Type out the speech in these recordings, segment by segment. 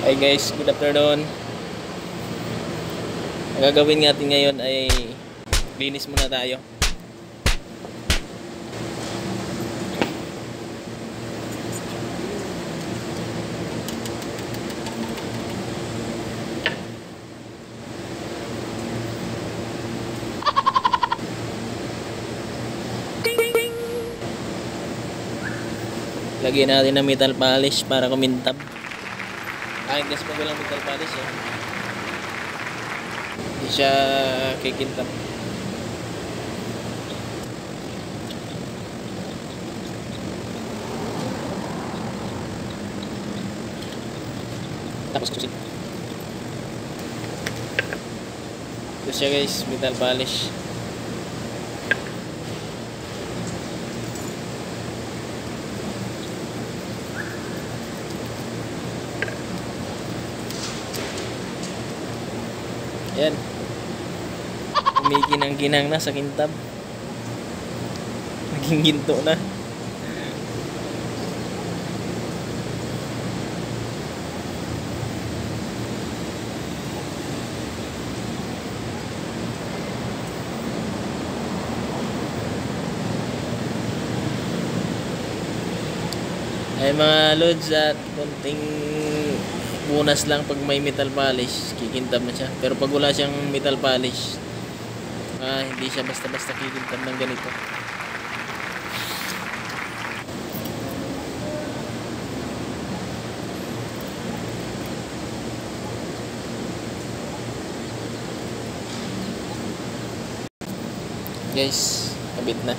Hi guys, good afternoon. Ang gagawin natin ngayon ay linis muna tayo. Lagyan natin ng metal polish para kumintab. Guys, pag walang metal polish hindi siya kikintab. Tapos susit. Ito siya guys, metal polish. Yan. Kumikinang-kinang na sa kintab. Naging ginto na. Ay mga lods, at konting bunas lang pag may metal polish, kikintab na siya. Pero pag wala siyang metal polish, hindi siya basta-basta kikintab ng ganito. Guys, kabit na.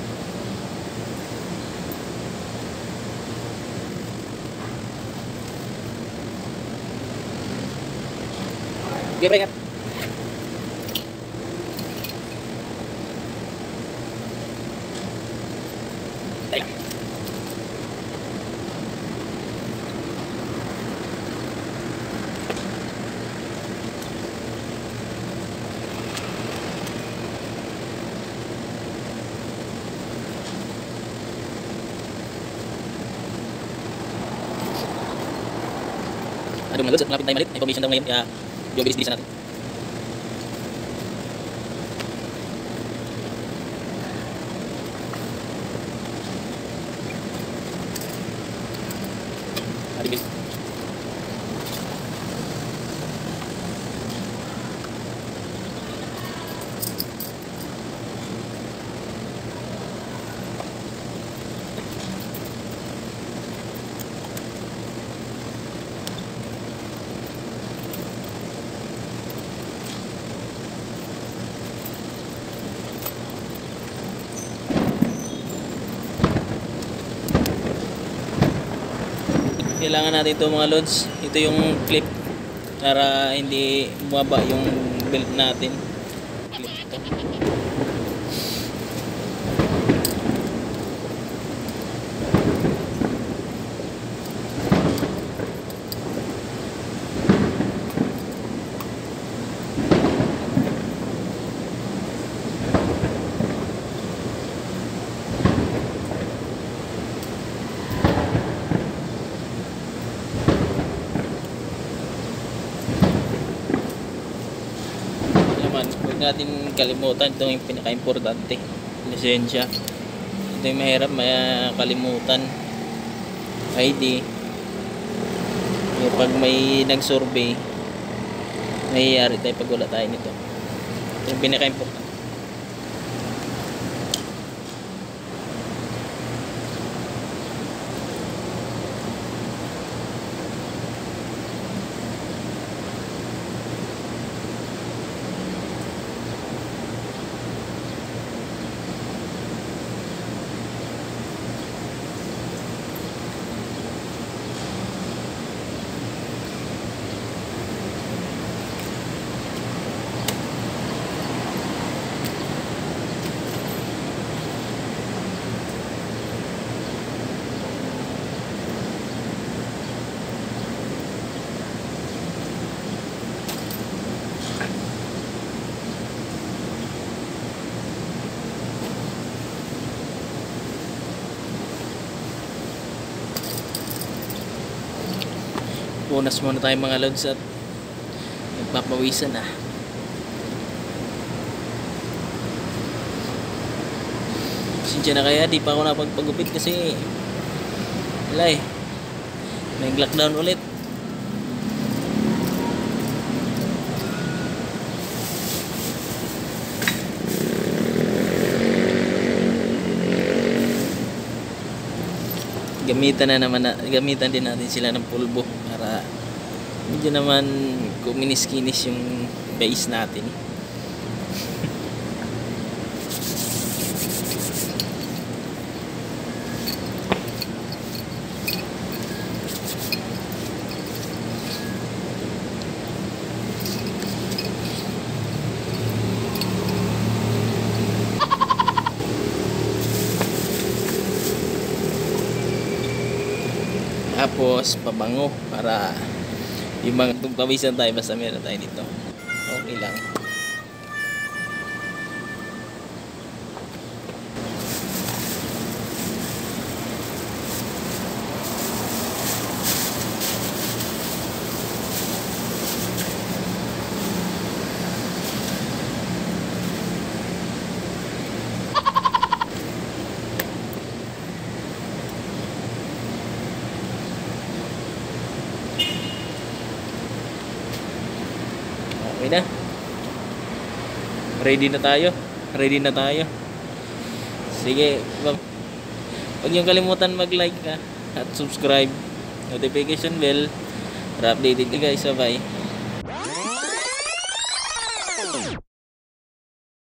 Give it up. Ay. Aduh, malapit tayo malit. May publication daw ngayon, kaya yung bilis-bilisan natin. Bilis. Kailangan natin ito mga lods. Ito yung clip para hindi bumaba yung belt natin. Clip ito. Huwag natin kalimutan, ito yung pinaka-importante, lisensya. Ito yung mahirap kalimutan, ID. Pag may nag-survey, mahihiyari tayo pag wala tayo nito. Ito yung pinaka-importante. Punas muna tayo mga lods at nagpapawisan na. Sinsya na kaya di pa ako napagpagupit kasi wala eh, nag-lockdown ulit. Gamitan din natin sila ng pulbo para medyo naman kuminis-kinis yung base natin. Tapos pabango para yung mga pawisan tayo basta meron tayo dito. Okay lang. Okay na. Ready na tayo. Sige, huwag niyong kalimutan mag-like at subscribe, notification bell para updated ka guys. Bye.